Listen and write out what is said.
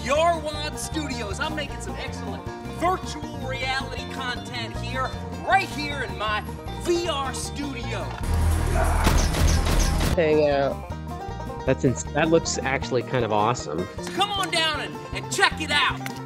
Yarwad Studios. I'm making some excellent virtual reality content here, right here in my VR studio. Hang out. That looks actually kind of awesome. So come on down and check it out.